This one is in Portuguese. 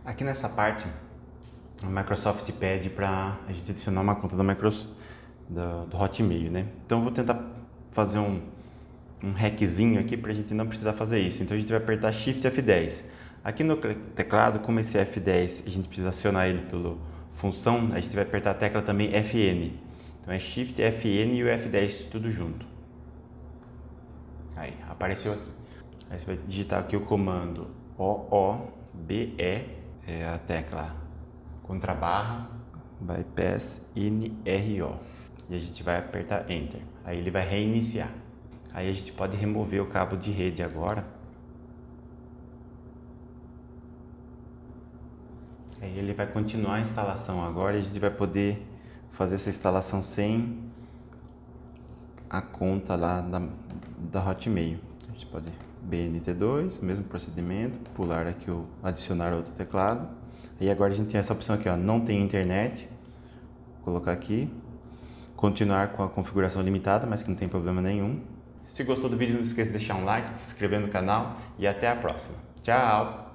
Aqui nessa parte, a Microsoft pede para a gente adicionar uma conta da Microsoft, do Hotmail, né? Então eu vou tentar fazer um hackzinho aqui para a gente não precisar fazer isso. Então a gente vai apertar Shift F10. Aqui no teclado, como esse F10 a gente precisa acionar ele pela função, a gente vai apertar a tecla também Fn. Então é Shift, Fn e o F10 tudo junto. Aí, apareceu aqui. Aí você vai digitar aqui o comando OOBE, é a tecla contrabarra, bypass NRO. E a gente vai apertar Enter. Aí ele vai reiniciar. Aí a gente pode remover o cabo de rede agora. Aí ele vai continuar a instalação agora e a gente vai poder fazer essa instalação sem a conta lá da Hotmail. A gente pode BNT2, mesmo procedimento, pular aqui o adicionar outro teclado. E agora a gente tem essa opção aqui, ó, não tem internet. Vou colocar aqui. Continuar com a configuração limitada, mas que não tem problema nenhum. Se gostou do vídeo, não esqueça de deixar um like, de se inscrever no canal e até a próxima. Tchau!